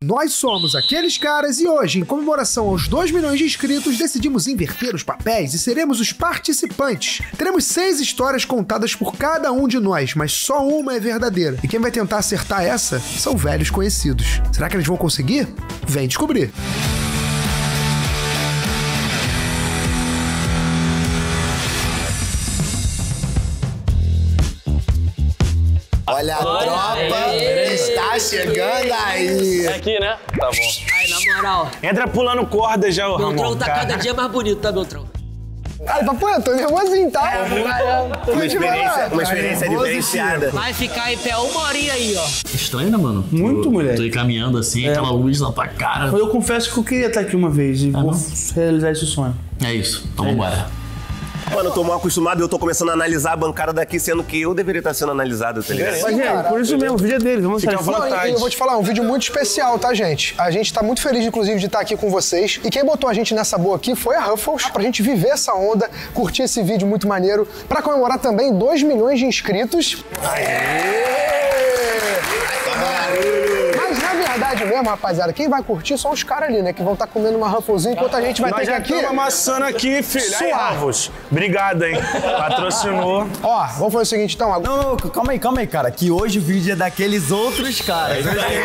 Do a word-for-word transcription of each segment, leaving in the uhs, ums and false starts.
Nós somos aqueles caras e hoje, em comemoração aos dois milhões de inscritos, decidimos inverter os papéis e seremos os participantes. Teremos seis histórias contadas por cada um de nós, mas só uma é verdadeira. E quem vai tentar acertar essa são velhos conhecidos. Será que eles vão conseguir? Vem descobrir. Olha a tropa, está chegando aí. É aqui, né? Tá bom. Aí, na moral. Entra pulando corda já, o Beltrão Ramon. tá cara. cada dia mais bonito, tá, Beltrão? Cara, pô, eu tô nervosinho, tá? Uma experiência, uma experiência diferenciada. Vai ficar em pé uma horinha aí, ó. Estranho, né, mano? Muito, tô, mulher. Tô aí caminhando assim, é. aquela luz na tua cara. Eu confesso que eu queria estar aqui uma vez e Ah, vou não? realizar esse sonho. É isso, então vambora. Mano, eu tô mal acostumado e eu tô começando a analisar a bancada daqui, sendo que eu deveria estar sendo analisado, tá ligado? Mas é, por isso mesmo, o vídeo é deles, vamos Fica à sair. vontade. E eu vou te falar, é um vídeo muito especial, tá, gente? A gente tá muito feliz, inclusive, de estar aqui com vocês. E quem botou a gente nessa boa aqui foi a Ruffles, pra gente viver essa onda, curtir esse vídeo muito maneiro, pra comemorar também dois milhões de inscritos. Aê! Mas na verdade mesmo, rapaziada, quem vai curtir são os caras ali, né? Que vão estar comendo uma Rufflezinha, enquanto a gente vai Nós ter que já aqui... estamos amassando aqui, filho. Aí, Suar. Ravos. Obrigado, hein? Patrocinou. Ó, vamos fazer o seguinte, então. Não, não, calma aí, calma aí, cara. Que hoje o vídeo é daqueles outros caras.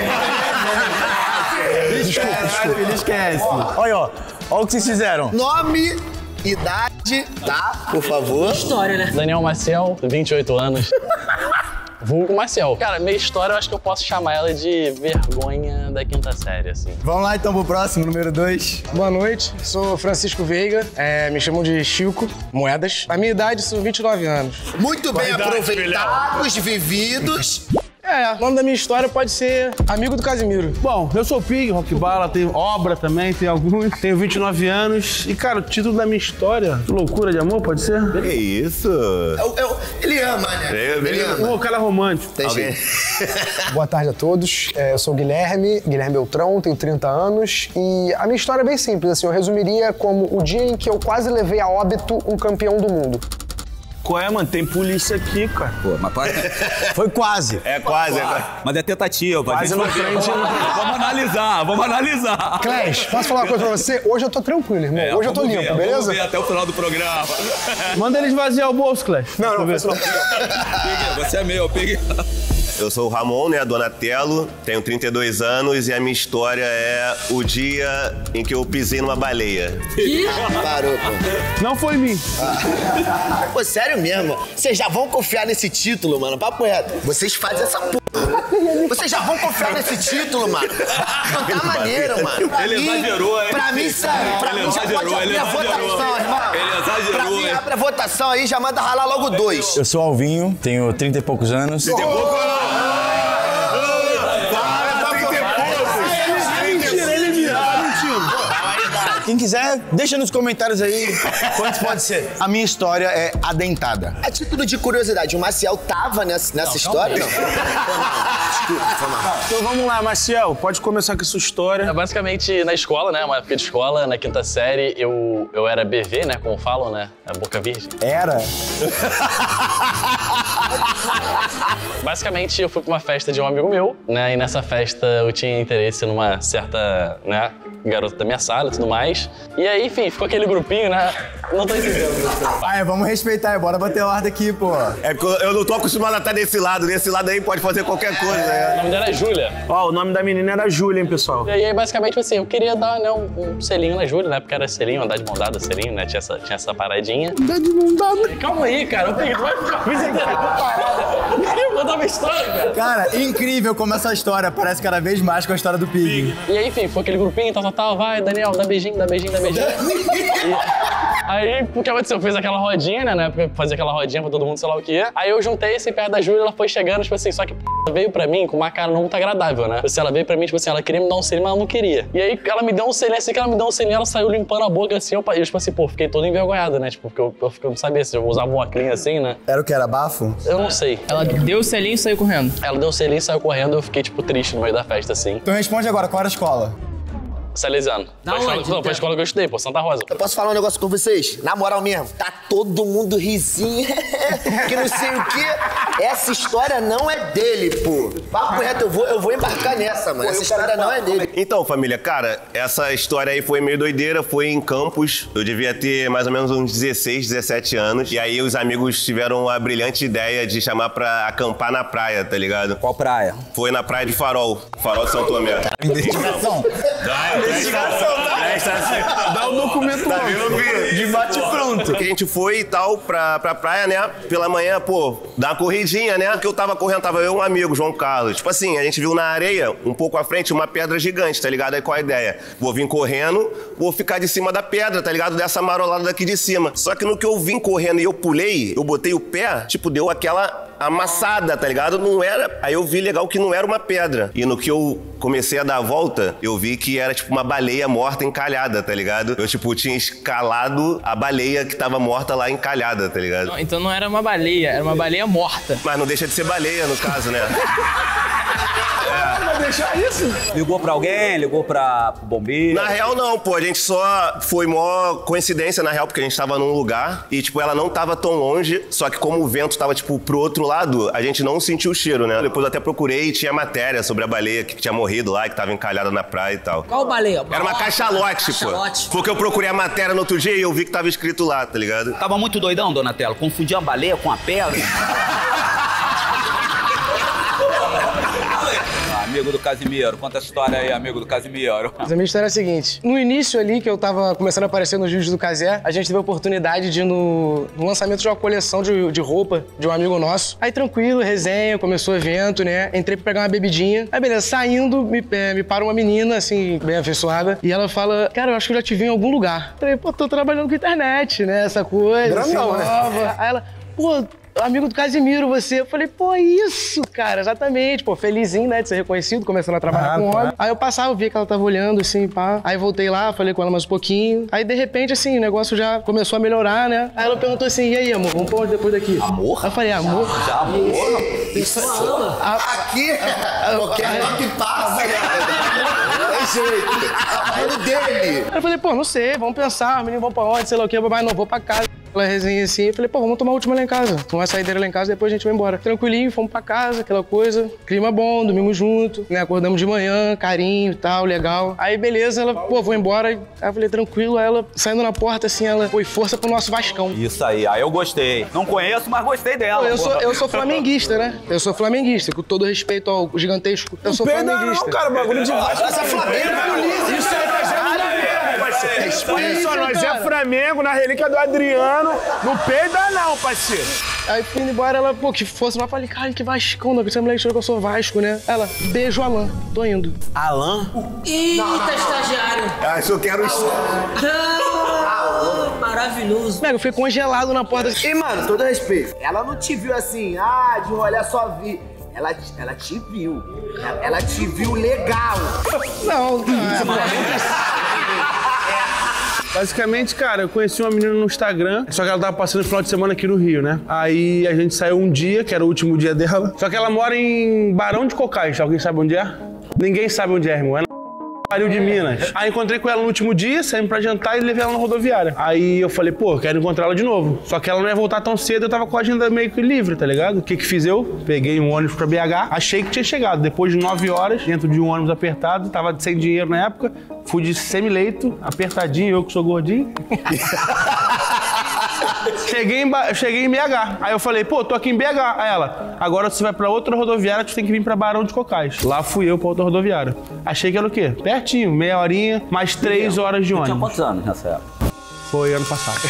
Desculpa, desculpa. Ele esquece. Olha, ó. Olha o que vocês fizeram. Nome, idade, tá? Por favor. História, né? Daniel Maciel, vinte e oito anos. Vulgo Maciel. Cara, minha história eu acho que eu posso chamar ela de vergonha da quinta série, assim. Vamos lá então pro próximo, número dois. Boa noite, sou Francisco Veiga, é, me chamam de Chico Moedas. A minha idade são vinte e nove anos. Muito bem Qualidade, aproveitados, vividos. É, o nome da minha história pode ser Amigo do Casimiro. Bom, eu sou o Pig, Rock Bala, tenho obra também, tem alguns. Tenho vinte e nove anos. E, cara, o título da minha história, Loucura de Amor, pode ser? Que isso? Eu, eu, ele ama, né? Eu, ele ama. Ô, cara romântico. Tem gente. Boa tarde a todos, é, eu sou o Guilherme, Guilherme Beltrão, tenho trinta anos e a minha história é bem simples, assim, eu resumiria como o dia em que eu quase levei a óbito um campeão do mundo. Qual é, mano? Tem polícia aqui, cara. Pô, mas pode... Foi quase. É quase, é quase. Mas é tentativa. Quase no frente. Vamos analisar, vamos analisar. Clash, posso falar uma coisa pra você? Hoje eu tô tranquilo, irmão, É, hoje eu tô vamos limpo, ver, beleza? Vamos ver até o final do programa. Manda ele esvaziar o bolso, Clash. Não, não, não. Pig, você é meu, Pig. Eu sou o Ramon, né, Donatello, tenho trinta e dois anos e a minha história é o dia em que eu pisei numa baleia. Parou, pô. Não foi mim. Pô, sério mesmo? Vocês já vão confiar nesse título, mano? Papo reto. Vocês fazem essa porra. Vocês já vão confiar nesse título, mano? Não tá maneiro, mano. Pra Ele mim, exagerou, hein? Pra mim, sério. Pra Ele mim já exagerou, pode ele abrir a exagerou. votação, irmão. Ele exagerou, Pra mim, hein? abre a votação aí, já manda ralar logo dois. Eu sou Alvinho, tenho trinta e poucos anos. Quem quiser, deixa nos comentários aí quantos pode ser. A minha história é adentada. A título de curiosidade, o Maciel tava nessa, nessa história? Não. Desculpa, foi mal. Então vamos lá, Maciel. Pode começar com a sua história. É, basicamente, na escola, né? Uma época de escola, na quinta série, eu, eu era B V, né? Como falam, né? A boca virgem. Era? Basicamente, eu fui pra uma festa de um amigo meu, né? E nessa festa eu tinha interesse numa certa, né? Garota da minha sala e tudo mais. E aí, enfim, ficou aquele grupinho, né? Não tô entendendo. Ai, vamos respeitar, bora bater ordem aqui, pô. É porque eu não tô acostumado a estar desse lado. Desse lado aí pode fazer qualquer coisa, O né? nome dela é Júlia. Ó, o nome da menina era Júlia, hein, pessoal? E aí, basicamente, assim, eu queria dar, né, um, um selinho na Júlia, né? Porque era selinho, andar de mão dada, selinho, né? Tinha essa, tinha essa paradinha. Andar de mão dada. Calma aí, cara. Eu peguei, tu vai ficar parada. Eu queria contar uma história, cara. Cara, incrível como essa história parece cada vez mais com a história do Pig. E aí, enfim, foi aquele grupinho, tal, tal, tal. Vai, Daniel, dá beijinho, dá beijinho, dá beijinho. E... Aí, o que aconteceu? Eu fiz aquela rodinha, né? Na época, fazer aquela rodinha pra todo mundo, sei lá o que é. Aí eu juntei assim perto da Júlia, ela foi chegando, tipo assim, só que p... veio pra mim com uma cara não muito agradável, né? Assim, ela veio pra mim, tipo assim, ela queria me dar um selinho, mas ela não queria. E aí ela me deu um selinho, assim que ela me deu um selinho, ela saiu limpando a boca assim, eu, eu tipo assim, pô, fiquei todo envergonhado, né? Tipo, porque eu, eu, eu não sabia se eu usava um óculos assim, né? Era o que? Era bafo? Eu não sei. Ela deu o selinho e saiu correndo. Ela deu um selinho, saiu correndo, eu fiquei, tipo, triste no meio da festa, assim. Então responde agora, qual era a escola? Salesiano. Da Foi a escola- onde? Não, foi a escola que eu estudei, pô, Santa Rosa. Eu posso falar um negócio com vocês? Na moral mesmo, tá todo mundo risinho, que não sei o quê. Essa história não é dele, pô. Papo reto, eu vou, eu vou embarcar nessa, mano. Essa história não é dele. Então, família, cara, essa história aí foi meio doideira, foi em Campos. Eu devia ter mais ou menos uns dezesseis, dezessete anos. E aí os amigos tiveram a brilhante ideia de chamar pra acampar na praia, tá ligado? Qual praia? Foi na praia de Farol, Farol de São Tomé. Investigação. Dá o documento Tá logo. vendo, De bate pronto. Que a gente foi e tal pra, pra praia, né? Pela manhã, pô, dar uma corridinha, né? Porque eu tava correndo, tava eu e um amigo, João Carlos. Tipo assim, a gente viu na areia, um pouco à frente, uma pedra gigante, tá ligado? Aí qual a ideia? Vou vir correndo, vou ficar de cima da pedra, tá ligado? Dessa marolada daqui de cima. Só que no que eu vim correndo e eu pulei, eu botei o pé, tipo, deu aquela amassada, tá ligado? Não era... Aí eu vi legal que não era uma pedra. E no que eu comecei a dar a volta, eu vi que era tipo uma baleia morta encalhada, tá ligado? Eu, tipo, tinha escalado a baleia que tava morta lá encalhada, tá ligado? Então não era uma baleia, era uma baleia morta. Mas não deixa de ser baleia, no caso, né? Ligou pra alguém? Ligou pra pro bombeiro? Na real, não, pô. A gente só... Foi mó coincidência, na real, porque a gente tava num lugar e, tipo, ela não tava tão longe, só que como o vento tava, tipo, pro outro lado, a gente não sentiu o cheiro, né? Depois eu até procurei e tinha matéria sobre a baleia que tinha morrido lá, que tava encalhada na praia e tal. Qual baleia? Era uma cachalote, pô. Cachalote. Porque eu procurei a matéria no outro dia e eu vi que tava escrito lá, tá ligado? Tava muito doidão, Donatello? Confundia a baleia com a pedra? Amigo do Casimiro, conta a história aí, amigo do Casimiro. Mas a minha história é a seguinte. No início ali, que eu tava começando a aparecer nos vídeos do Casé, a gente teve a oportunidade de ir no, no lançamento de uma coleção de, de roupa de um amigo nosso. Aí tranquilo, resenha, começou o evento, né? Entrei pra pegar uma bebidinha. Aí beleza, saindo, me, é, me para uma menina, assim, bem afeiçoada. E ela fala, cara, eu acho que eu já te vi em algum lugar. Falei, pô, tô trabalhando com internet, né? Essa coisa, assim, Grandão, né? nova. Aí ela, pô... Amigo do Casimiro, você. Eu falei, pô, é isso, cara, exatamente. Pô, felizinho, né, de ser reconhecido, começando a trabalhar Ah, com tá. homem. Aí eu passava, eu via que ela tava olhando, assim, pá. Aí voltei lá, falei com ela mais um pouquinho. Aí, de repente, assim, o negócio já começou a melhorar, né? Aí ela perguntou assim, e aí, amor, vamos pra onde depois daqui? Amor? Aí eu falei, amor? Já, amor? Isso Aqui, qualquer um que passa, né? Tem jeito. É o dele. Aí eu falei, pô, não sei, vamos pensar, menino, vamos pra onde, sei lá o quê, mas não, vou pra casa. Aquela resenha assim, eu falei, pô, vamos tomar a última lá em casa. Tomar a saideira lá em casa, depois a gente vai embora. Tranquilinho, fomos pra casa, aquela coisa. Clima bom, dormimos junto, né? Acordamos de manhã, carinho e tal, legal. Aí, beleza, ela, pô, vou embora. Aí eu falei, tranquilo, aí ela, saindo na porta, assim, ela, foi força pro nosso Vascão. Isso aí, aí eu gostei. Não conheço, mas gostei dela. Pô, eu, sou, porra. eu sou flamenguista, né? Eu sou flamenguista, com todo respeito ao gigantesco. Eu sou flamenguista. Não, cara, bagulho de Vasco. Essa é Flamengo, Isso aí tá sendo Flamengo, parceiro. Olha só, nós é cara. Flamengo na relíquia do Adriano. Não peida não, parceiro. Aí fui indo embora, ela, pô, que força. Eu falei, cara, que Vascão, não, essa mulher achou que eu sou Vasco, né? Ela, beijo, Alan, tô indo. Alan? Eita, estagiário. Ah, isso eu quero... Ah, maravilhoso. Mega, eu fui congelado na porta. E, mano, todo respeito, ela não te viu assim, ah, de olhar só vi. Ela, ela te viu. Ela, ela te viu legal. Não, não. Basicamente, cara, eu conheci uma menina no Instagram, só que ela tava passando o final de semana aqui no Rio, né? Aí a gente saiu um dia, que era o último dia dela, só que ela mora em Barão de Cocais. Alguém sabe onde é? Ninguém sabe onde é, irmão. É na Pariu de Minas. Aí encontrei com ela no último dia, saímos pra jantar e levei ela na rodoviária. Aí eu falei, pô, quero encontrar ela de novo. Só que ela não ia voltar tão cedo, eu tava com a agenda meio que livre, tá ligado? O que que fiz eu? Peguei um ônibus pra B H, achei que tinha chegado. Depois de nove horas, dentro de um ônibus apertado, tava sem dinheiro na época, fui de semileito, apertadinho, eu que sou gordinho. Cheguei em, ba... Cheguei em B H. Aí eu falei, pô, tô aqui em B H. Aí ela, agora você vai pra outra rodoviária, tu tem que vir pra Barão de Cocais. Lá fui eu pra outra rodoviária. Achei que era o quê? Pertinho, meia horinha, mais três horas de Tinha ônibus. quantos anos nessa época? Foi ano passado.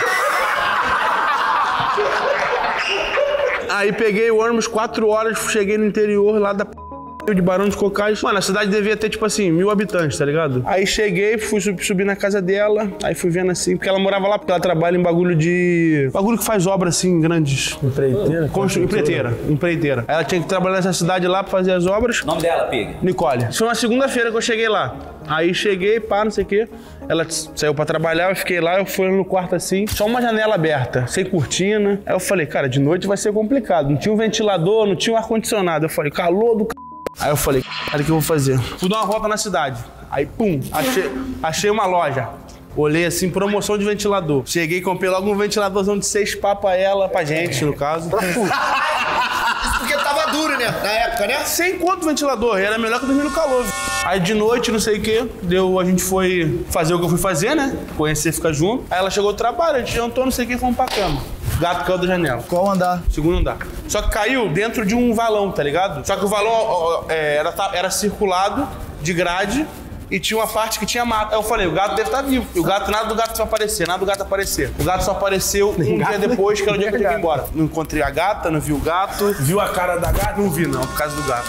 Aí peguei o ônibus, quatro horas, cheguei no interior lá da p... de Barão de Cocais. Mano, a cidade devia ter, tipo assim, mil habitantes, tá ligado? Aí cheguei, fui subir subi na casa dela, aí fui vendo assim, porque ela morava lá, porque ela trabalha em bagulho de... bagulho que faz obra, assim, grandes. Empreiteira? Constru... Empreiteira, empreiteira. Aí ela tinha que trabalhar nessa cidade lá pra fazer as obras. O nome dela, Pig? Nicole. Isso foi uma segunda-feira que eu cheguei lá. Aí cheguei, pá, não sei o quê. Ela saiu pra trabalhar, eu fiquei lá, eu fui no quarto assim, só uma janela aberta, sem cortina. Aí eu falei, cara, de noite vai ser complicado. Não tinha um ventilador, não tinha um ar-condicionado. Eu falei, calor do c... Aí eu falei, cara, o que eu vou fazer? Fui dar uma volta na cidade. Aí, pum, achei, achei uma loja. Olhei assim, promoção de ventilador. Cheguei e comprei logo um ventiladorzão de seis pá pra ela, pra gente, no caso. Isso porque tava duro, né? Na época, né? Sem conto o ventilador, era melhor que dormir no calor. Aí de noite, não sei o quê, deu, a gente foi fazer o que eu fui fazer, né? Conhecer, ficar junto. Aí ela chegou do trabalho, a gente jantou, não sei o que, fomos pra cama. O gato caiu da janela. Qual andar? Segundo andar. Só que caiu dentro de um valão, tá ligado? Só que o valão ó, é, era, era circulado de grade e tinha uma parte que tinha mato. Aí eu falei, o gato deve estar vivo. E o gato, nada do gato só aparecer, nada do gato aparecer. O gato só apareceu um dia depois, que era o dia que eu tinha que ir embora. Não encontrei a gata, não vi o gato. Viu a cara da gata? Não vi, não, por causa do gato.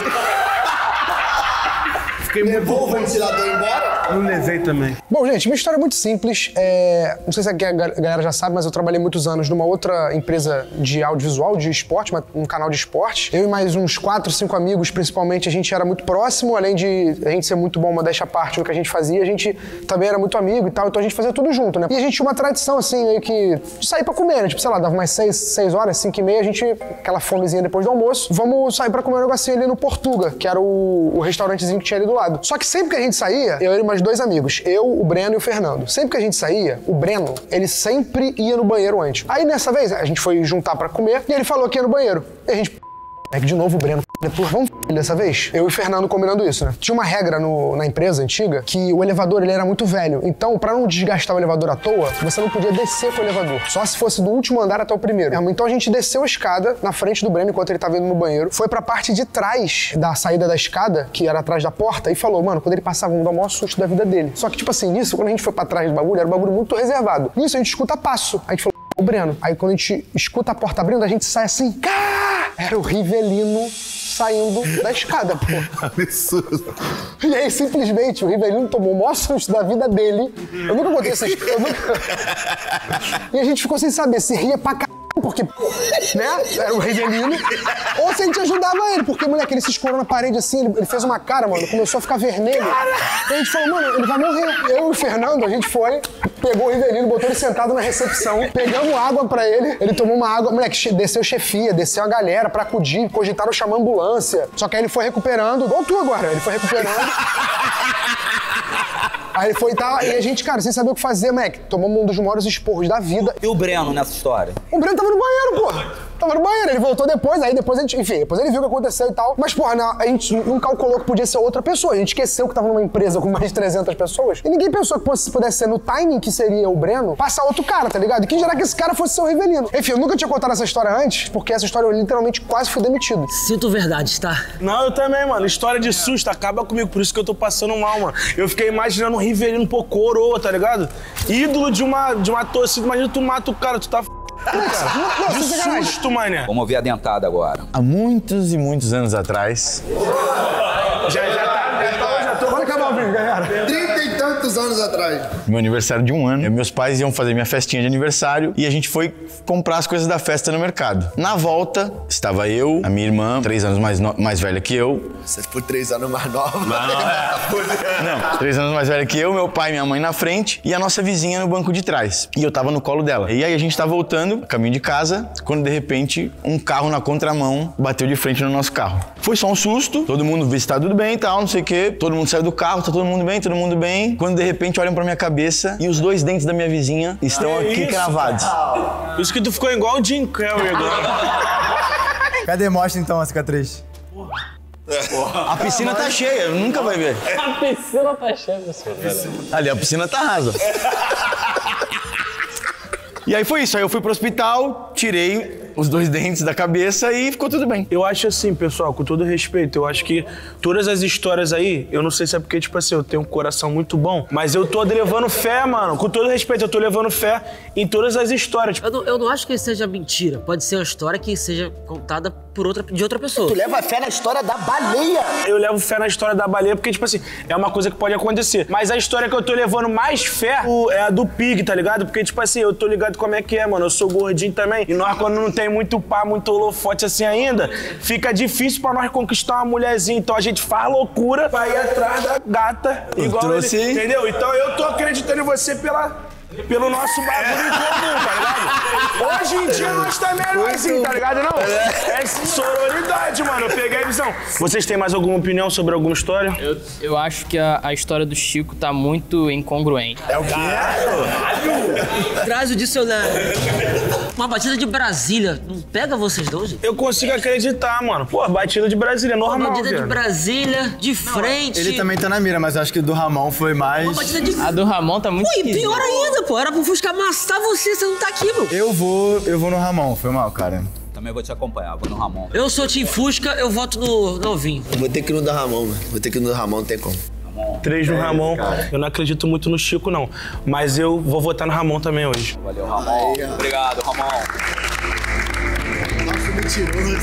Fiquei Levou muito... o ventilador embora? Não levei também. Bom, gente, minha história é muito simples. É... Não sei se a galera já sabe, mas eu trabalhei muitos anos numa outra empresa de audiovisual, de esporte, um canal de esporte. Eu e mais uns quatro, cinco amigos, principalmente, a gente era muito próximo, além de a gente ser muito bom, modéstia à parte no que a gente fazia, a gente também era muito amigo e tal, então a gente fazia tudo junto, né? E a gente tinha uma tradição, assim, meio que de sair pra comer, né? Tipo, sei lá, dava umas seis, seis horas, cinco e meia, a gente, aquela fomezinha depois do almoço, vamos sair pra comer um negocinho ali no Portuga, que era o, o restaurantezinho que tinha ali do lado. Só que sempre que a gente saía, eu e mais dois amigos, eu, o Breno e o Fernando. Sempre que a gente saía, o Breno, ele sempre ia no banheiro antes. Aí nessa vez, a gente foi juntar pra comer e ele falou que ia no banheiro. E a gente... É que de novo o Breno, vamos dessa vez? Eu e o Fernando combinando isso, né? Tinha uma regra no, na empresa antiga que o elevador, ele era muito velho. Então, pra não desgastar o elevador à toa, você não podia descer com o elevador. Só se fosse do último andar até o primeiro. Então a gente desceu a escada na frente do Breno enquanto ele tava indo no banheiro. Foi pra parte de trás da saída da escada, que era atrás da porta, e falou, mano, quando ele passava, vamos dar o maior susto da vida dele. Só que, tipo assim, nisso, quando a gente foi pra trás do bagulho, era um bagulho muito reservado. Nisso a gente escuta passo. A gente falou, o Breno. Aí quando a gente escuta a porta abrindo, a gente sai assim, cá! Era o Rivelino saindo da escada, pô. Absurdo. E aí, simplesmente, o Rivelino tomou o maior susto da vida dele. Eu nunca contei essa história. Eu nunca... E a gente ficou sem saber se ria pra c... porque, né, era o Rivelino, ou se a gente ajudava ele, porque, moleque, ele se escorou na parede assim, ele, ele fez uma cara, mano, começou a ficar vermelho. E a gente falou, mano, ele vai morrer. Eu e o Fernando, a gente foi, pegou o Rivelino, botou ele sentado na recepção, pegamos água pra ele, ele tomou uma água, moleque, desceu chefia, desceu a galera pra acudir, cogitaram chamar a ambulância. Só que aí ele foi recuperando, igual tu agora, ele foi recuperando. Aí ele foi e tal, e a gente, cara, sem saber o que fazer, moleque, tomamos um dos maiores esporros da vida. E o Breno nessa história? O Breno tava no banheiro, porra. Tava no banheiro, ele voltou depois, aí depois a gente, enfim, depois ele viu o que aconteceu e tal. Mas, porra, não, a gente não calculou que podia ser outra pessoa. A gente esqueceu que tava numa empresa com mais de trezentas pessoas. E ninguém pensou que pudesse ser no timing que seria o Breno, passar outro cara, tá ligado? E quem dirá que esse cara fosse ser o Rivelino. Enfim, eu nunca tinha contado essa história antes, porque essa história eu literalmente quase fui demitido. Sinto verdade, tá? Não, eu também, mano. História de susto acaba comigo, por isso que eu tô passando mal, mano. Eu fiquei imaginando um Rivelino, pô, coroa, tá ligado? Ídolo de uma, de uma torcida. Imagina tu mata o cara, tu tá f... Cara. De susto, mané. Vamos ver a dentada agora. Há muitos e muitos anos atrás... Já, já tá, já tá, já tô... Pode acabar o vídeo, galera. Trinta e tantos anos atrás. Meu aniversário de um ano, eu, meus pais iam fazer minha festinha de aniversário e a gente foi comprar as coisas da festa no mercado. Na volta, estava eu, a minha irmã, três anos mais, no... mais velha que eu. Você por três anos mais nova. Não, três anos mais velha que eu, meu pai e minha mãe na frente e a nossa vizinha no banco de trás. E eu tava no colo dela. E aí a gente tá voltando, caminho de casa, quando de repente um carro na contramão bateu de frente no nosso carro. Foi só um susto, todo mundo viu se tá tudo bem e tal, não sei o quê. Todo mundo saiu do carro, tá todo mundo bem, todo mundo bem. Quando de repente olham pra minha cabeça e os dois dentes da minha vizinha estão que aqui isso? cravados. Por isso que tu ficou igual o Jim Carrey agora. Cadê? Mostra então a cicatriz. A piscina tá cheia, nunca vai ver. A piscina tá cheia, pessoal. Ali, a piscina tá rasa. E aí foi isso, aí eu fui pro hospital, tirei os dois dentes da cabeça e ficou tudo bem. Eu acho assim, pessoal, com todo respeito, eu acho que todas as histórias aí, eu não sei se é porque, tipo assim, eu tenho um coração muito bom, mas eu tô levando fé, mano. Com todo respeito, eu tô levando fé em todas as histórias. Eu não, eu não acho que seja mentira. Pode ser uma história que seja contada por outra, de outra pessoa. Tu leva fé na história da baleia. Eu levo fé na história da baleia porque, tipo assim, é uma coisa que pode acontecer. Mas a história que eu tô levando mais fé é a do Pig, tá ligado? Porque, tipo assim, eu tô ligado como é que é, mano. Eu sou gordinho também. E nós, quando não tem muito pá, muito holofote assim ainda, fica difícil pra nós conquistar uma mulherzinha. Então a gente faz loucura pra ir atrás da gata igual trouxe... ele, entendeu? Então eu tô acreditando em você pela... pelo nosso bagulho em comum, tá ligado? Hoje em dia nós também não é assim, tá ligado? Não. É sororidade, mano. Eu peguei a visão. Vocês têm mais alguma opinião sobre alguma história? Eu, eu acho que a, a história do Chico tá muito incongruente. É o quê? Traz o dicionário. Uma batida de Brasília, não pega vocês dois? Eu consigo acreditar, mano. Pô, batida de Brasília é normal, Uma batida velho. de Brasília, de frente. Ele também tá na mira, mas eu acho que do Ramon foi mais... Uma batida de... A do Ramon tá muito Pô, e esquisita. pior ainda, pô. Era pro Fusca amassar você, você não tá aqui, meu. Eu vou, eu vou no Ramon, foi mal, cara. Também vou te acompanhar, vou no Ramon. Eu sou Team Fusca, eu voto no novinho. Vou ter que ir no da Ramon, mano. Vou ter que ir no da Ramon, não tem como. Três no Ramon. Eu não acredito muito no Chico, não. Mas eu vou votar no Ramon também hoje. Valeu, Ramon. Obrigado, Ramon. Nossa, mentiroso.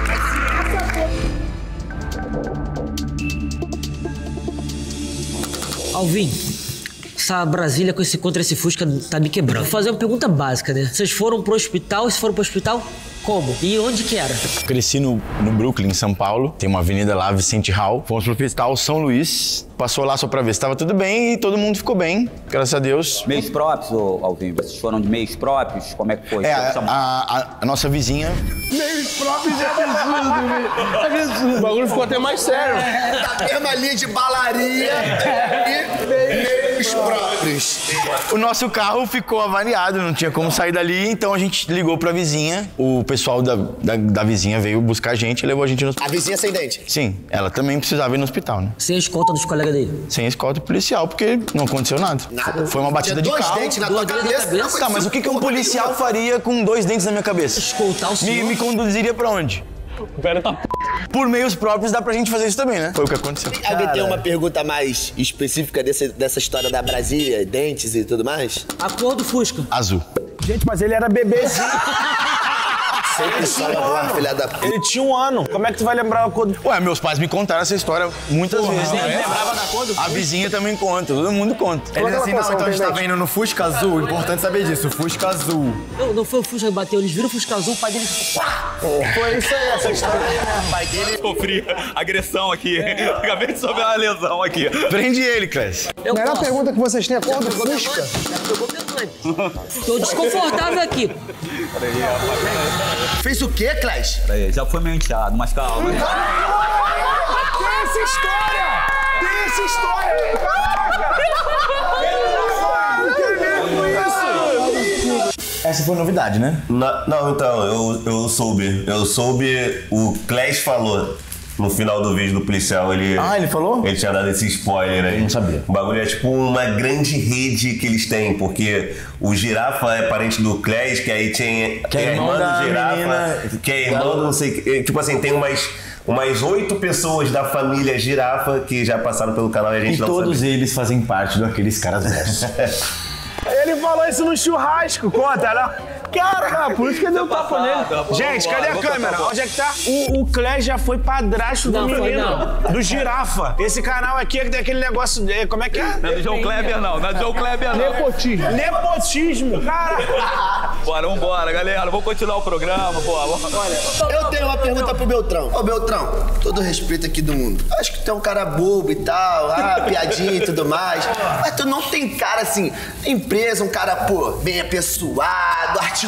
Alvin, essa Brasília com esse contra esse Fusca tá me quebrando. Vou fazer uma pergunta básica, né? Vocês foram pro hospital? Se foram pro hospital, como? E onde que era? Cresci no, no Brooklyn, em São Paulo. Tem uma avenida lá, Vicente Hall. Fomos pro hospital São Luís. Passou lá só pra ver se tava tudo bem e todo mundo ficou bem. Graças a Deus. Meios próprios, ô, Alvin? Vocês foram de meios próprios? Como é que foi? É, a, a- a nossa vizinha... Meios próprios é absurdo, velho. É absurdo. O bagulho ficou até mais sério. Na mesma linha de balaria e meios próprios. O nosso carro ficou avariado, não tinha como sair dali, então a gente ligou pra vizinha. O pessoal da, da, da vizinha veio buscar a gente e levou a gente no hospital. A vizinha sem dente? Sim, ela também precisava ir no hospital, né? Sem a escolta dos colegas dele? Sem escolta policial, porque não aconteceu nada. Nada. Foi uma batida Tinha de dois carro. dentes na duas tua dentes na cabeça. cabeça. Tá, mas o que, que um policial faria com dois dentes na minha cabeça? Escoltar o senhor. Me, me conduziria pra onde? O velho tá p... Por meios próprios dá pra gente fazer isso também, né? Foi o que aconteceu. Alguém tem uma pergunta mais específica desse, dessa história da Brasília, dentes e tudo mais? A cor do Fusca. Azul. Gente, mas ele era bebezinho. Sempre só voar, filha da puta. Ele tinha um ano. Como é que tu vai lembrar a cor do... Ué, meus pais me contaram essa história muitas vezes. Você Né? lembrava da cor do A vizinha também conta, todo mundo conta. Eles assim, não, então a gente tava indo no Fusca Azul, importante saber disso, o Fusca Azul. Não, não foi o Fusca que bateu, eles viram o Fusca azul, o pai dele... Pá! Foi isso aí, essa história. O pai dele... Sofri agressão aqui. Acabei de sofrer uma lesão aqui. Prende ele, Clécio. Eu Melhor posso. pergunta que vocês têm é a cor do Fusca. Pegou meu nome. Tô desconfortável aqui. Fez o quê, Clés? Peraí, já foi meio enteado, mas calma. Tem essa história! Tem essa história! Essa foi novidade, né? Na- não, então, eu, eu soube. Eu soube, o Clash falou no final do vídeo do policial. Ele, Ah, ele falou? Ele tinha dado esse spoiler aí. Eu não sabia. O bagulho é tipo uma grande rede que eles têm, porque o Girafa é parente do Clash, que aí tem, Que é tem a irmão irmã da do Girafa, menina- que é irmão do não sei o que. Tipo assim, tem umas, umas oito pessoas da família Girafa que já passaram pelo canal e a gente E não todos sabia. eles fazem parte daqueles caras versos. Ele falou isso no churrasco, conta, não? Cara, por isso que deu tapa nele. Gente, cadê a câmera? Onde é que tá? O, o Clés já foi padrasto do Não, foi menino, não. do Girafa. Esse canal aqui é que tem aquele negócio, de, como é que é? Não é do João Kleber, não. Não é do João Kleber, não. Nepotismo. Nepotismo, cara. Bora, vambora, galera. Vamos continuar o programa, pô. Olha, Eu tenho uma pergunta pro Beltrão. Ô, Beltrão, todo respeito aqui do mundo. Eu acho que tu é um cara bobo e tal, ah, piadinha e tudo mais. Mas tu não tem cara assim, empresa, um cara, pô, bem apessoado, articulado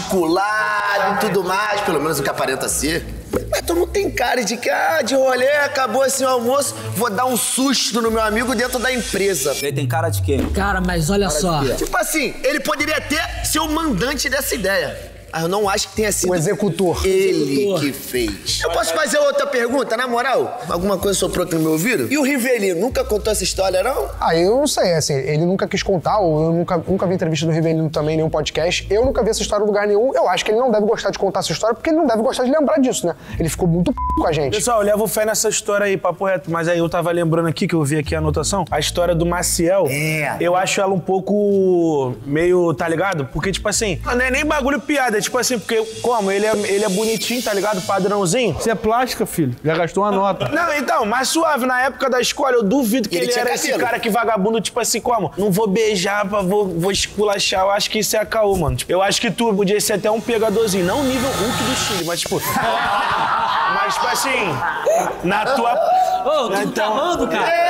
e tudo mais, pelo menos o que aparenta ser. Mas tu não tem cara de que, ah, de rolê, acabou assim o almoço, vou dar um susto no meu amigo dentro da empresa. ele tem cara de quê? Cara, mas olha só. Tipo assim, ele poderia até ser o mandante dessa ideia. Mas eu não acho que tenha sido O executor. ele Executor. que fez. Eu posso fazer outra pergunta, na moral? Alguma coisa soprou aqui no meu ouvido? E o Rivelino nunca contou essa história, não? Ah, eu não sei, assim, ele nunca quis contar, ou eu nunca, nunca vi entrevista do Rivelino também, nenhum podcast. Eu nunca vi essa história em lugar nenhum. Eu acho que ele não deve gostar de contar essa história, porque ele não deve gostar de lembrar disso, né? Ele ficou muito p com a gente. Pessoal, eu levo fé nessa história aí, papo reto. Mas aí eu tava lembrando aqui, que eu vi aqui a anotação, a história do Maciel. É. Eu acho ela um pouco meio, tá ligado? Porque, tipo assim, não é nem bagulho piada, é tipo assim, porque como? Ele é, ele é bonitinho, tá ligado? Padrãozinho. Você é plástica, filho. Já gastou uma nota. Não, então, mais suave. Na época da escola, eu duvido que Ele ele, tinha era esse cabelo. cara que vagabundo, tipo assim, como? Não vou beijar, pra, vou, vou esculachar. Eu acho que isso é a caô, mano. Tipo, eu acho que tu podia ser até um pegadorzinho. Não nível Hulk do Chile, mas tipo... mas, tipo assim, na tua... Ô, tu então, tá amando, cara? É,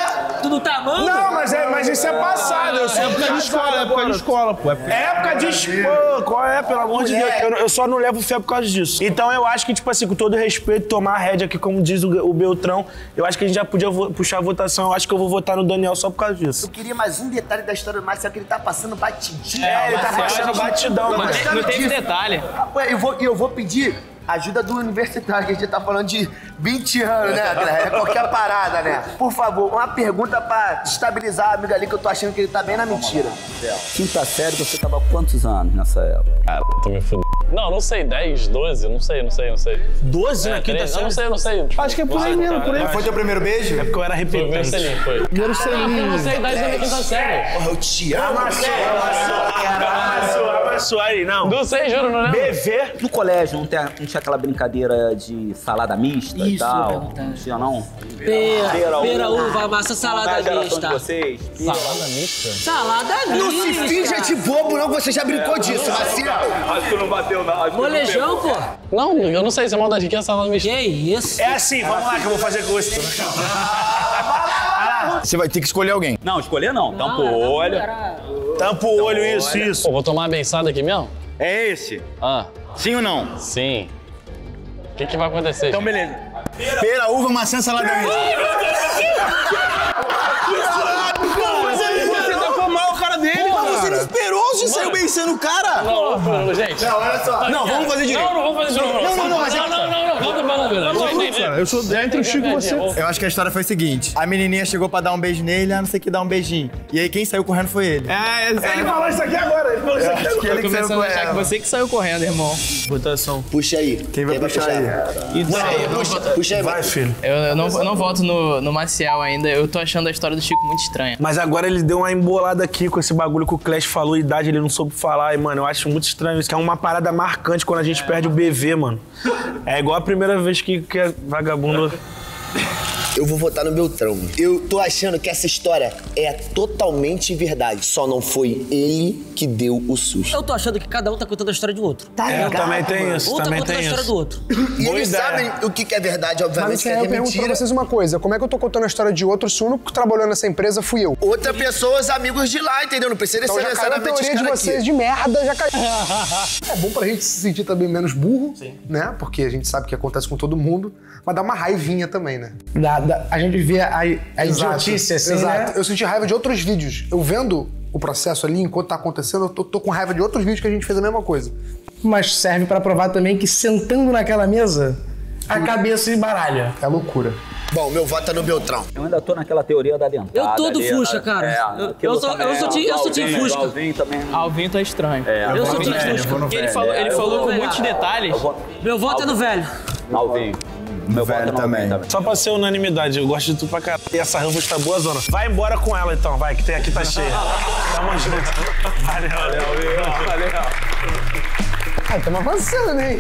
Tu não tá amando? Não, mas, é, mas isso é passado. Eu sou época de escola, época de escola, pô. É época de escola. Qual é, pelo amor de Deus? Eu, eu só não levo fé por causa disso. Então eu acho que, tipo assim, com todo respeito, tomar a rédea aqui, como diz o, o Beltrão, eu acho que a gente já podia vo- puxar a votação. Eu acho que eu vou votar no Daniel só por causa disso. Eu queria mais um detalhe da história do Marcel, que ele tá passando batidinho. É, ele tá passando batidão, Não, mano. tem- não teve detalhe. Ué, eu vou, eu vou pedir ajuda do universitário, que a gente tá falando de vinte anos, né, galera? É qualquer parada, né? Por favor, uma pergunta pra estabilizar a amiga ali, que eu tô achando que ele tá bem na mentira. Quinta série, você tava com quantos anos nessa época? Cara, tô me fudendo. Não, não sei, dez, doze, não sei, não sei, não sei. doze na quinta treze, série? Não sei, não sei. Acho que é por aí mesmo, por aí. Foi teu primeiro beijo? É porque eu era Foi o primeiro repetente. selinho, foi. Primeiro Porque eu selinho. não sei a idade da minha quinta série. Porra, eu te amo. Amassou, amassou, amassou aí, não. Não sei, juro, não lembro. B V. No colégio não, tem, não tinha aquela brincadeira de salada mista e Isso, eu ia tal? perguntar. Não tinha, não? Pera, Pera, pera, uva. uva, massa, salada Na geração mista. de vocês? Salada mista? Salada mista. Não se finja de bobo, não, que você já brincou disso, Marcelo. Acho que tu não bateu, não. Acho que tu não Molejão, pô. Não, eu não sei se é maldade que é salada mista. Que isso? É assim, vamos lá que eu vou fazer gosto. Você vai ter que escolher alguém. Não, escolher não. Tampa o olho. Tampa o olho, isso, isso. Pô, vou tomar uma bençada aqui mesmo? É esse. Ah, Sim ou não? sim. O que que vai acontecer? Então, beleza. Pera, uva, maçã, salada mista. Você tocou mal o cara dele, Porra, você não cara. esperou, você saiu beiçando o cara. Não, não, gente. Não, olha só. Não, vamos fazer direito. Não, não vamos fazer de novo. Não, não, não, mas é não, não, não, não, volta pra lá, velho. Eu já entendi. Cara, eu sou entre o Chico e você. Eu acho que a história foi a seguinte: a menininha chegou pra dar um beijo nele, ah, não sei o que, dar um beijinho. E aí quem saiu correndo foi ele. É, Ele falou isso aqui agora, ele falou isso aqui agora. que ele Tô que saiu começando a achar que correndo. você que saiu correndo, irmão. Votação. Puxa aí. Quem vai puxar aí? Puxa, puxa aí, Vai, vai. filho. Eu, eu não, eu não voto no, no Maciel ainda. Eu tô achando a história do Chico muito estranha. Mas agora ele deu uma embolada aqui com esse bagulho que o Clash falou, idade, ele não soube falar. E, mano, eu acho muito estranho isso, que é uma parada marcante quando a gente perde o B V, mano. É igual a primeira vez que, que é vagabundo... Eu vou votar no Beltrão. Eu tô achando que essa história é totalmente verdade. Só não foi ele que deu o susto. Eu tô achando que cada um tá contando a história de outro. Tá É, ligado, também tem mano? isso, Um tá também contando a tem história isso. do outro. E Boa eles ideia. sabem o que que é verdade, Mas obviamente, assim, que aí é eu pergunto mentira. pra vocês uma coisa. Como é que eu tô contando a história de outro se o único que trabalhou nessa empresa fui eu? Outra pessoa, os amigos de lá, entendeu? Não precisa Então ser já caiu a necessariamente os teoria de caras vocês aqui. de merda, já caiu. É bom pra gente se sentir também menos burro, né? Porque a gente sabe que acontece com todo mundo. Mas dá uma raivinha também, né? Da- da- a gente vê a, a idiotice, assim, Exato. né? Eu senti raiva de outros vídeos. Eu vendo o processo ali, enquanto tá acontecendo, eu tô, tô com raiva de outros vídeos que a gente fez a mesma coisa. Mas serve pra provar também que sentando naquela mesa, a cabeça embaralha. É loucura. Bom, meu voto é no Beltrão. Eu ainda tô naquela teoria da dentada. Eu tô do ali, Fuxa, né? cara. É, Eu- aquilo eu sou- também, eu sou ti- eu sou time Alvinho, Fusca. Alvinho também. Alvinho tá estranho. É, Eu sou vou no time velho, Fusca. vou no Porque ele velho, falou, é, ele eu falou vou com no muitos velho. detalhes. Eu vou- Meu voto é no velho. Alvinho. Meu velho voto é no também. Alvinho Só pra ser unanimidade, eu gosto de tu pra caralho. E essa Ruffles tá boa zona. Vai embora com ela então, vai, que tem aqui tá cheia. Tamo junto. Valeu, valeu, valeu. Ah, tamo avançando, hein?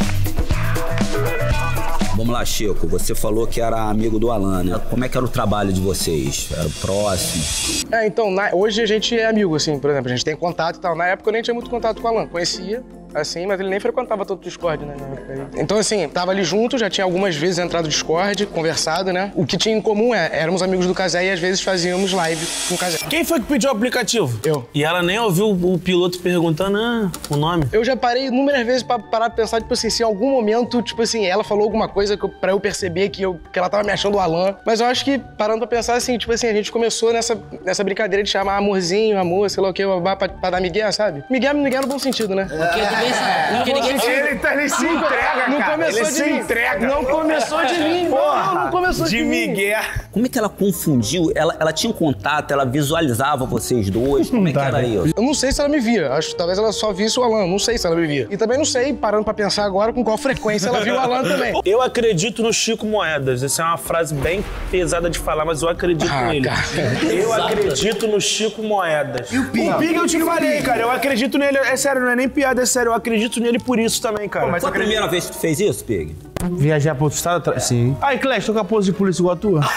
Vamos lá, Chico. Você falou que era amigo do Alan, né? Como é que era o trabalho de vocês? Era próximo? É, então, na- hoje a gente é amigo, assim, por exemplo, a gente tem contato e tal. Na época eu nem tinha muito contato com o Alan, conhecia, assim, mas ele nem frequentava tanto o Discord, né? na época aí. Então, assim, tava ali junto, já tinha algumas vezes entrado no Discord, conversado, né? O que tinha em comum é, éramos amigos do Casé e às vezes fazíamos live com o Casé. Quem foi que pediu o aplicativo? Eu. E ela nem ouviu o piloto perguntando ah, o nome. Eu já parei inúmeras vezes pra parar pra pensar, tipo assim, se em algum momento, tipo assim, ela falou alguma coisa que eu, pra eu perceber que, eu, que ela tava me achando o Alan. Mas eu acho que, parando pra pensar assim, tipo assim, a gente começou nessa, nessa brincadeira de chamar amorzinho, amor, sei lá o que, babá, pra, pra dar migué, sabe? Migué, migué no bom sentido, né? Porque ninguém sabe. Porque ninguém Ele, tá- ele se entrega, Não cara. começou Ele de se mim. entrega. Não começou de mim. Não, não começou de, De mim. Miguel. Como é que ela confundiu? Ela, ela tinha um contato, ela visualizava vocês dois? Como é que era isso? Eu não sei se ela me via. Acho que talvez ela só visse o Alan. Não sei se ela me via. E também não sei, parando pra pensar agora, com qual frequência ela viu o Alan também. Eu acredito no Chico Moedas. Essa é uma frase bem pesada de falar, mas eu acredito Ah, nele. cara. Eu acredito no Chico Moedas. E o Pig? O Pig eu te falei, cara. Eu acredito nele. É sério, não é nem piada, é sério. Eu acredito nele por isso também, cara. Foi a primeira vez que tu fez isso, Pig? Viajar pra outro estado atrás? Sim. Ai, Clash, tô com a pose de polícia igual a tua?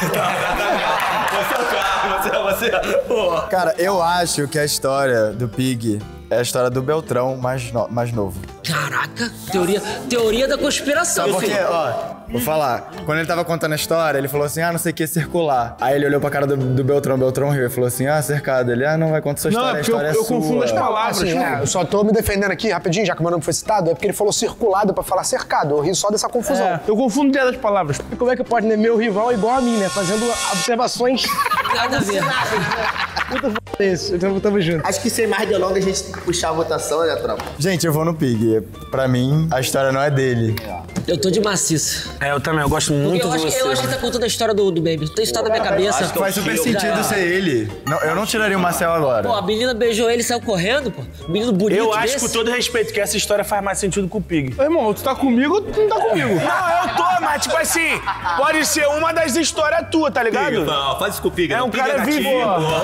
Você é o cara, você é você. Pô. Cara, eu acho que a história do Pig é a história do Beltrão mais, no, mais novo. Caraca, teoria, teoria da conspiração. Sabe por quê? Ó, vou falar. Quando ele tava contando a história, ele falou assim, ah, não sei o que, circular. Aí ele olhou pra cara do, do Beltrão, Beltrão riu e falou assim, ah, cercado. Ele, ah, não, vai contar sua história, Não, é a porque eu, história eu é sua. confundo as palavras. Assim, é, eu só tô me defendendo aqui rapidinho, já que o meu nome foi citado, é porque ele falou circulado pra falar cercado. Eu ri só dessa confusão. É, eu confundo dia das palavras. E como é que pode, né? Meu rival igual a mim, né? Fazendo observações. Nada a ver. Muito f... isso, então tamo junto. Acho que sem mais delongas a gente tem que puxar a votação, né, tropa? Gente, eu vou no Pig. Pra mim, a história não é dele. Eu tô de maciço. É, eu também, eu gosto muito eu de acho, você. Eu acho que ele tá contando a história do, do Baby. Tem história na minha cabeça. Acho que faz super sentido ser ele. Não, eu não tiraria o Marcel agora. Pô, a menina beijou ele e saiu correndo, pô. Menino bonito Eu acho, desse. com todo respeito, que essa história faz mais sentido com o Pig. Ô, irmão, tu tá comigo ou tu não tá comigo? Não, eu tô, mas tipo assim, pode ser uma das histórias tuas, tá ligado? Pig, não, faz isso com o Pig. É um Pig cara gatinho, vivo.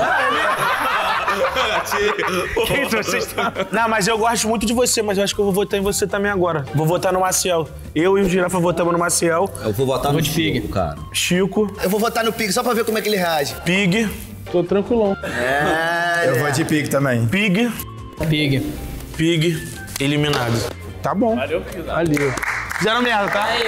Gatinho. Que isso, vocês estão... Não, mas eu gosto muito de você, mas eu acho que eu vou votar em você também agora. Vou votar no Maciel. Eu e o Girafa votamos no Maciel. Eu vou votar no Chico, cara. Chico. Eu vou votar no Pig só pra ver como é que ele reage. Pig. Tô tranquilão. É, Eu vou de Pig também. Pig. Pig. Pig. Eliminado. Tá bom. Valeu, Pig. Valeu. Fizeram merda, tá? Aí.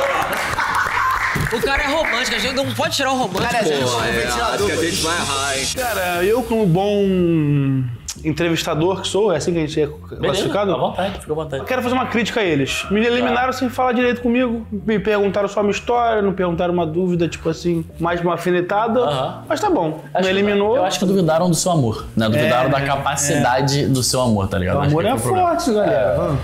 O cara é romântico, a gente não pode tirar o romântico. Cara, a gente Pô, não é, vai tirar acho que a dúvida. gente vai errar, hein? Cara, eu como bom entrevistador que sou, é assim que a gente é classificado? Fica à vontade, fica à vontade. Eu quero fazer uma crítica a eles. Me eliminaram sem falar direito comigo. Me perguntaram só a minha história, não perguntaram uma dúvida, tipo assim, mais uma afinetada. Aham. Mas tá bom. Acho Me que- eliminou. Eu acho que duvidaram do seu amor, né? Duvidaram É, da capacidade do seu amor, tá ligado? O Acho amor que é esse foi o problema. forte, galera. Vamos.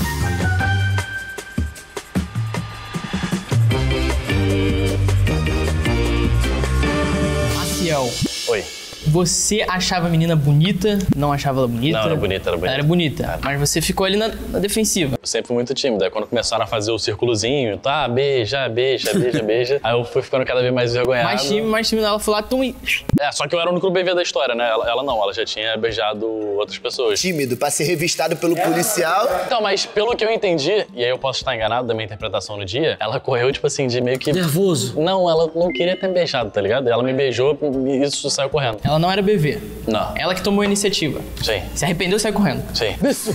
Maciel, Oi. você achava a menina bonita? Não achava ela bonita? Não, era bonita, era bonita. Ela era bonita, mas você ficou ali na, na defensiva. Eu sempre fui muito tímido. Aí quando começaram a fazer o círculozinho, tá, beija, beija, beija, beija. Aí eu fui ficando cada vez mais envergonhado. Mais tímido, mais tímido, ela foi lá, tum, e... É, só que eu era o único bebê da história, né? Ela, ela não, ela já tinha beijado outras pessoas. Tímido, pra ser revistado pelo policial. Então, mas pelo que eu entendi, e aí eu posso estar enganado da minha interpretação no dia, ela correu, tipo assim, de meio que... Nervoso. Não, ela não queria ter me beijado, tá ligado? Ela me beijou e isso saiu correndo. Ela não era bebê. Não. Ela que tomou a iniciativa. Sim. Se arrependeu e saiu correndo. Sim.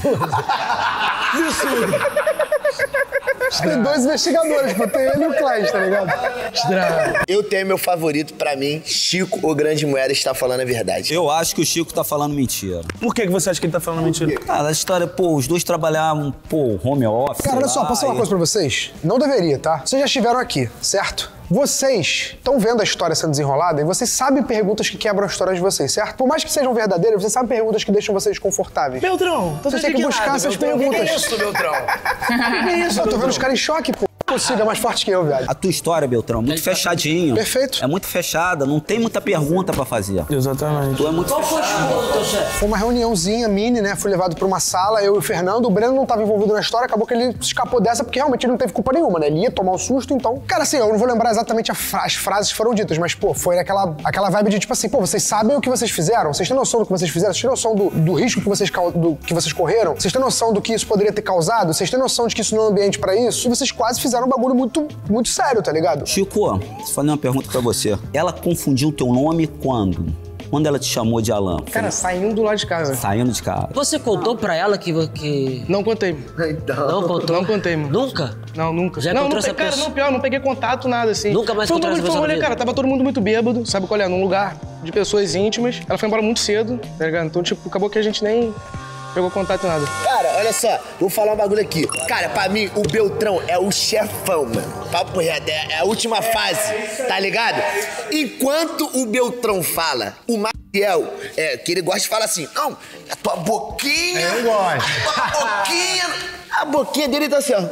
Tem dois investigadores, pô. Tem ele e o Clás, tá ligado? Estranho. Eu tenho meu favorito, pra mim, Chico, o Grande Moeda, está falando a verdade. Eu acho que o Chico tá falando mentira. Por que que você acha que ele tá falando mentira? Cara, a história, pô, os dois trabalhavam, pô, home office. Cara, olha só, lá, posso falar uma e- coisa pra vocês? Não deveria, tá? Vocês já estiveram aqui, certo? Vocês estão vendo a história sendo desenrolada e vocês sabem perguntas que quebram a história de vocês, certo? Por mais que sejam verdadeiras, vocês sabem perguntas que deixam vocês desconfortáveis. Beltrão, tô Vocês têm que buscar essas perguntas. Que isso, Beltrão? Que isso? Eu tô vendo os caras em choque, pô. Consiga, é mais forte que eu, velho. A tua história, Beltrão, muito fechadinho. Perfeito. É muito fechada, não tem muita pergunta pra fazer. Exatamente. Tu é muito Qual foi a fechado. escolha, teu chefe? Foi uma reuniãozinha mini, né? Fui levado pra uma sala, eu e o Fernando. O Breno não tava envolvido na história, acabou que ele escapou dessa porque realmente ele não teve culpa nenhuma, né? Ele ia tomar um susto, então. Cara, assim, eu não vou lembrar exatamente a fra- as frases que foram ditas, mas, pô, foi aquela, aquela vibe de tipo assim, pô, vocês sabem o que vocês fizeram? Vocês têm noção do que vocês fizeram? Vocês têm noção do, do risco que vocês, cau- do, que vocês correram? Vocês têm noção do que isso poderia ter causado? Vocês têm noção de que isso não é um ambiente pra isso? E vocês quase fizeram um bagulho muito, muito sério, tá ligado? Chico, deixa eu fazer uma pergunta pra você. Ela confundiu o teu nome quando? Quando ela te chamou de Alan? Foi Cara, saindo lá de casa. saindo de casa. Você contou pra ela que... que... Não contei. Não contou? Não contei, mano. Nunca? Não, nunca. Já não, encontrou não, essa cara, pessoa? não, pior, não peguei contato, nada assim. Nunca mais foi um encontrou bagulho, essa foi um pessoa na rolê, vida? cara, tava todo mundo muito bêbado, sabe qual é? Num lugar de pessoas íntimas. Ela foi embora muito cedo, tá ligado? Então, tipo, acabou que a gente nem pegou contato em nada. Cara, olha só, vou falar um bagulho aqui. Cara, pra mim, o Beltrão é o chefão, mano. Papo reto, é é a última fase, tá ligado? Enquanto o Beltrão fala, o Maciel, é, que ele gosta de falar assim, não, a tua boquinha... Eu gosto. A tua boquinha... A boquinha dele tá assim, ó.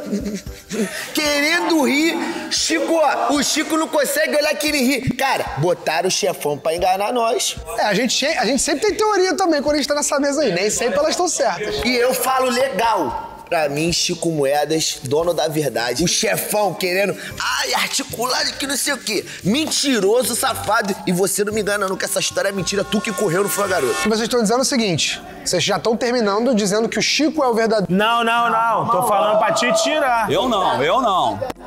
Querendo rir. Chico, ó, o Chico não consegue olhar que ele ri. Cara, botaram o chefão pra enganar nós. É, a gente, a gente sempre tem teoria também quando a gente tá nessa mesa aí. Nem sempre elas estão certas. E eu falo legal. Pra mim, Chico Moedas, dono da verdade. O chefão querendo, ai, articulado que não sei o quê. Mentiroso, safado. E você não me engana não, que essa história é mentira. Tu que correu, não foi a garota. O que vocês estão dizendo é o seguinte: vocês já estão terminando dizendo que o Chico é o verdadeiro. Não, não, não. Tô falando pra te tirar. Eu não, eu não.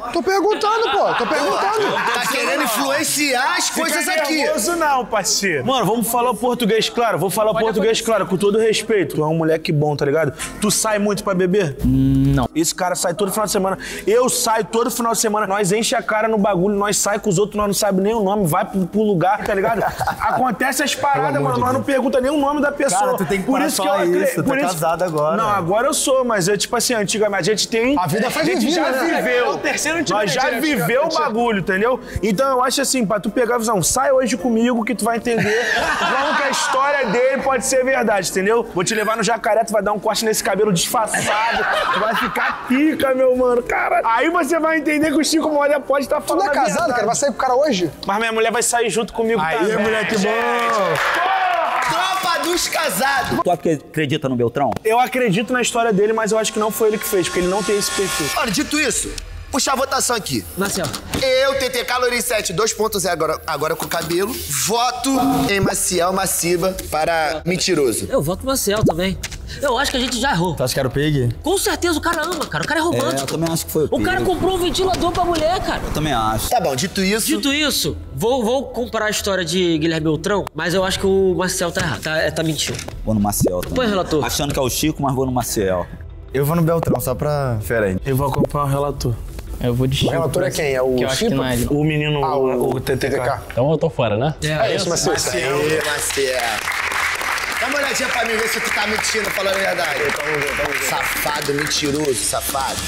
Tô perguntando, pô. Tô perguntando. Tá querendo influenciar as coisas Fica aqui. nervoso não, parceiro. Mano, vamos falar o português claro. Vou falar o português claro, com todo respeito. Tu é um moleque bom, tá ligado? Tu sai muito pra beber? Não. Esse cara sai todo final de semana. Eu saio todo final de semana. Nós enche a cara no bagulho, nós sai com os outros, nós não sabemos nem o nome, vai pro, pro lugar, tá ligado? Acontece as paradas, mano. De nós não pergunta nem o nome da pessoa. Cara, tu tem que por parar isso de que eu falar acre... isso. Tu por tá isso... casado agora. Não, agora eu sou, mas é tipo assim, antigamente a gente tem... A vida faz A gente vivida, já né? viveu. É o terceiro Nós já antigamente, né? viveu o bagulho, entendeu? Então eu acho assim, pra tu pegar a visão, sai hoje comigo que tu vai entender como que a história dele pode ser verdade, entendeu? Vou te levar no jacaré, tu vai dar um corte nesse cabelo disfarçado, tu vai ficar pica, meu mano, cara. Aí você vai entender que o Chico Moeda pode estar Tu falando não é a casado, verdade. cara? Vai sair com o cara hoje? Mas minha mulher vai sair junto comigo Aí, também. moleque gente. bom! Tropa dos casados. Tu acredita no Beltrão? Eu acredito na história dele, mas eu acho que não foi ele que fez, porque ele não tem esse perfil. Olha, dito isso, puxa a votação aqui. Marcel. Eu, T T K Lorin sete dois ponto zero agora, agora com o cabelo, voto em Maciel Maciba para mentiroso. Eu voto no Marcel também. Eu acho que a gente já errou. Tu acha que era o Pig? Com certeza, o cara ama, cara. O cara é É, romântico. eu também acho que foi o O cara Pig. comprou um ventilador pra mulher, cara. Eu também acho. Tá bom, dito isso... Dito isso, vou, vou comparar a história de Guilherme Beltrão, mas eu acho que o Marcel tá errado, tá, tá mentindo. Vou no Maciel também. Põe, relator. Achando que é o Chico, mas vou no Maciel. Eu vou no Beltrão, só pra... Diferente. Eu vou acompanhar o relator. Eu vou de Chico. O relator é quem? É o Que eu acho que Chipa? não é ele. O menino, Ah, o, o o T T K. Então eu tô fora, né? É isso, Marcel. Aê, Maciel. Dá uma olhadinha pra mim, ver se tu tá mentindo, falando a verdade. Safado, mentiroso, safado.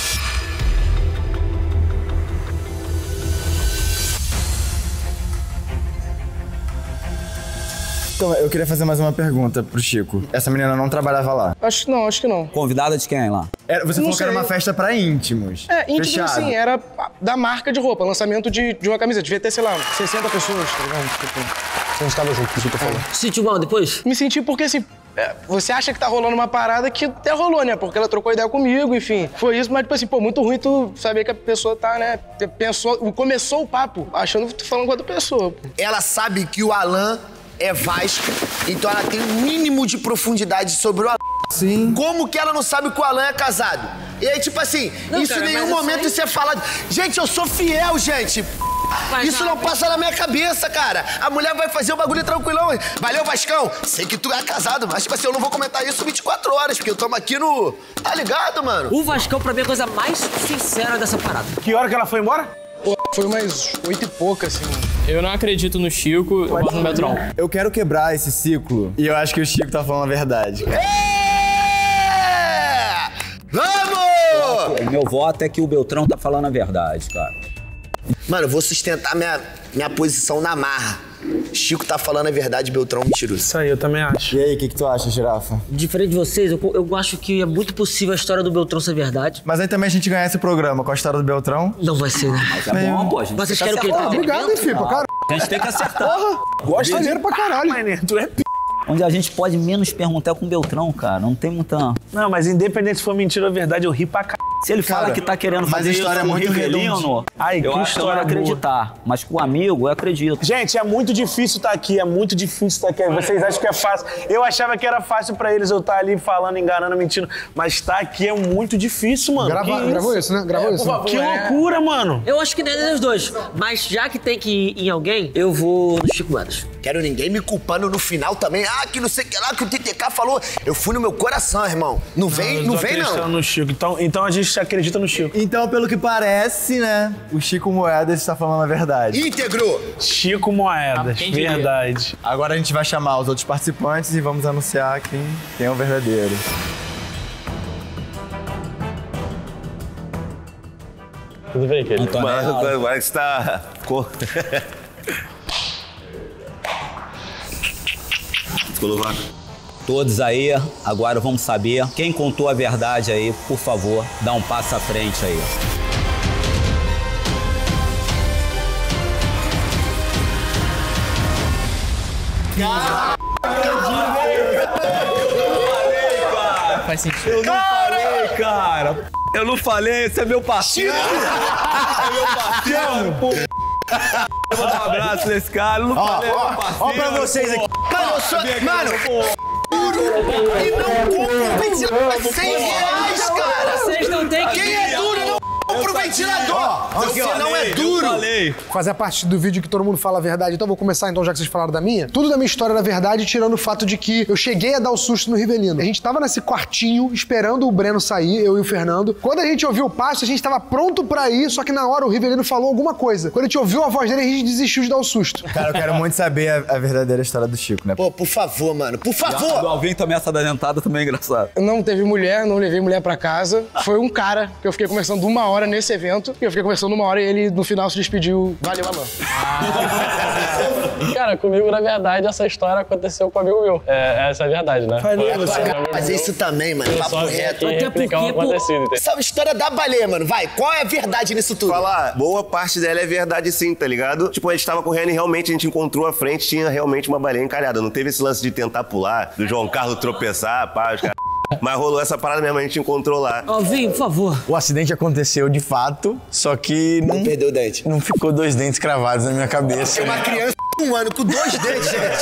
Então, eu queria fazer mais uma pergunta pro Chico. Essa menina não trabalhava lá. Acho que não, acho que não. Convidada de quem lá? Era- você Não falou que era sei. uma festa pra íntimos. É, íntimo Fechado. assim, era da marca de roupa, lançamento de, de uma camisa. Devia ter, sei lá, sessenta pessoas, tá ligado? Tipo, a gente tava junto, por isso que eu tô falando. Sentiu mal depois? Me senti porque, assim, é, você acha que tá rolando uma parada que até rolou, né? Porque ela trocou ideia comigo, enfim. Foi isso, mas, tipo assim, pô, muito ruim tu saber que a pessoa tá, né? Pensou, começou o papo achando que tu falando com outra pessoa, pô. Ela sabe que o Alan é Vasco, então ela tem um mínimo de profundidade sobre o Alan. Sim. Como que ela não sabe que o Alan é casado? E aí, tipo assim, Não, isso cara, em nenhum mas momento isso isso é falado. Gente, eu sou fiel, gente. Mas Isso não, não passa na minha cabeça, cara. A mulher vai fazer o bagulho tranquilão. Valeu, Vascão. Sei que tu é casado, mas tipo assim, eu não vou comentar isso vinte e quatro horas, porque eu tomo aqui no... Tá ligado, mano? O Vascão, pra mim, é a coisa mais sincera dessa parada. Que hora que ela foi embora? Pô, foi umas oito e pouca, assim. Eu não acredito no Chico, eu voto no Beltrão. Eu quero quebrar esse ciclo e eu acho que o Chico tá falando a verdade. É! Vamos! O meu voto é que o Beltrão tá falando a verdade, cara. Mano, eu vou sustentar minha, minha posição na marra. Chico tá falando a verdade, Beltrão mentiroso. Isso aí, eu também acho. E aí, o que, que tu acha, Girafa? Diferente de vocês, eu, eu acho que é muito possível a história do Beltrão ser verdade. Mas aí também a gente ganhar esse programa com a história do Beltrão. Não vai ser, né? Mas é bom, pô. A gente Mas vocês tem querem o quê? acertar. Obrigado, hein, Fipa, cara. A gente tem que acertar. Gosta maneiro pra caralho. Mané, tu é p... Onde a gente pode menos perguntar é com o Beltrão, cara. Não tem muita... Não, mas independente se for mentira ou verdade, eu ri pra c... Se ele fala Cara, que tá querendo mas fazer a história isso é com o muito Rivelino, redondinha. Ai, eu que acho que eu não história boa. acreditar. Mas com o amigo, eu acredito. Gente, é muito difícil estar aqui, é muito difícil estar aqui. Vocês acham que é fácil? Eu achava que era fácil pra eles eu estar ali falando, enganando, mentindo. Mas estar aqui é muito difícil, mano. Grava, Que gravou isso, né? Gravou É, isso. por favor, que loucura, mano. Eu acho que nem dos dois. Mas já que tem que ir em alguém, eu vou no Chico Moedas. Quero ninguém me culpando no final também. Ah, que não sei o que lá, que o T T K falou. Eu fui no meu coração, irmão. Não vem, não, Eu tô vem, acreditando não. no Chico. Então, então a gente acredita no Chico. Então, pelo que parece, né, o Chico Moedas está falando a verdade. Íntegro. Chico Moedas, Ah, quem diria? verdade. Agora a gente vai chamar os outros participantes e vamos anunciar quem, quem é o verdadeiro. Tudo bem, querido? Antônio, Agora agora que você tá... Ficou... Ficou no vácuo. todos aí, agora vamos saber. Quem contou a verdade aí, por favor, dá um passo à frente aí. Faz sentido. Eu não falei, cara. Eu não falei, esse é meu parceiro. É meu parceiro, pô. Eu vou dar um abraço nesse cara. Eu não falei, é meu parceiro. Ó pra vocês aqui. Mano, eu sou... Mano, duro e não compro ventilador cem reais, cara. Vocês não têm que... Quem é duro não compra pro ventilador! Você não é duro! Falei. Fazer a parte do vídeo que todo mundo fala a verdade. Então eu vou começar então, já que vocês falaram da minha. Tudo da minha história era verdade, tirando o fato de que eu cheguei a dar o susto no Rivelino. A gente tava nesse quartinho, esperando o Breno sair, eu e o Fernando. Quando a gente ouviu o passo, a gente tava pronto pra ir, só que na hora o Rivelino falou alguma coisa. Quando a gente ouviu a voz dele, a gente desistiu de dar o susto. Cara, eu quero muito saber a, a verdadeira história do Chico, né? Pô, por favor, mano, por Do favor! Alvin também essa da dentada também é engraçado. Não teve mulher, não levei mulher pra casa. Foi um cara que eu fiquei conversando uma hora nesse evento. E eu fiquei conversando uma hora e ele, no final, se despediu. Valeu, Alan. Cara, comigo, na verdade, essa história aconteceu com um amigo meu. É, essa é a verdade, né? Falei, Foi- você- foi um amigo Mas meu. isso também, mano, Eu papo só vim reto. aqui replicar o acontecido, entendeu? Essa história da baleia, mano, vai, qual é a verdade nisso tudo? Falar, boa parte dela é verdade sim, tá ligado? Tipo, a gente tava correndo e realmente a gente encontrou a frente, tinha realmente uma baleia encalhada. Não teve esse lance de tentar pular, do João Carlos tropeçar, pá, os caras. Mas rolou essa parada mesmo, a gente encontrou lá. Alvin, por favor. O acidente aconteceu de fato, só que não, Perdeu o dente. não ficou dois dentes cravados na minha cabeça. Tem uma criança de um ano com dois dentes, gente.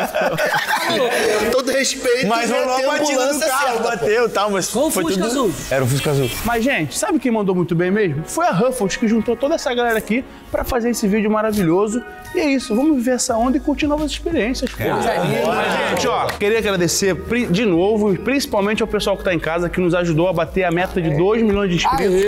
Todo respeito, Mas ia rolou ter a batida do ambulância carro, certa, pô. bateu e tal, mas Qual o foi Fusca tudo... azul? Era o Fusca Azul. Mas, gente, sabe quem mandou muito bem mesmo? Foi a Ruffles, que juntou toda essa galera aqui pra fazer esse vídeo maravilhoso. E é isso, vamos viver essa onda e curtir novas experiências. Pô. Mas, gente, ó, queria agradecer pri- de novo, principalmente ao pessoal que tá em casa, que nos ajudou a bater a meta de dois milhões de inscritos.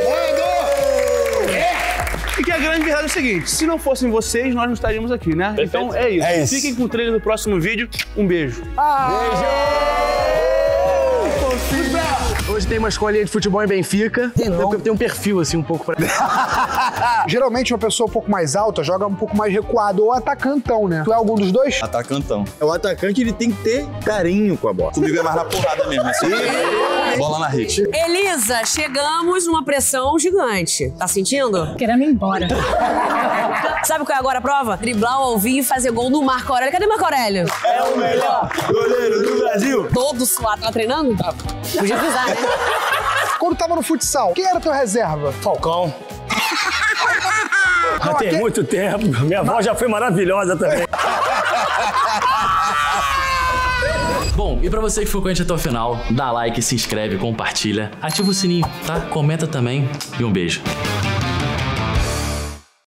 E que a grande verdade é o seguinte, se não fossem vocês, nós não estaríamos aqui, né? Perfeito. Então é isso. É isso. Fiquem com o trailer do próximo vídeo. Um beijo. Hoje tem uma escolinha de futebol em Benfica. Tem não. Tem um perfil, assim, um pouco pra... Geralmente uma pessoa um pouco mais alta joga um pouco mais recuado ou atacantão, né? Tu é algum dos dois? Atacantão. É o atacante, ele tem que ter carinho com a bola. Comigo é mais na porrada mesmo, assim. Bola na rede. Elisa, chegamos numa pressão gigante. Tá sentindo? Querendo ir embora. Sabe qual é agora a prova? Driblar o Alvin e fazer gol no Marco Aurélio. Cadê o Marco Aurélio? É o melhor goleiro do Brasil. Todo suado. Tá treinando? Tá. Podia avisar, né? Quando tava no futsal, quem era teu reserva? Falcão. Já tem muito tempo. Minha avó já foi maravilhosa também. Bom, e pra você que ficou com a gente até o final, dá like, se inscreve, compartilha, ativa o sininho, tá? Comenta também e um beijo.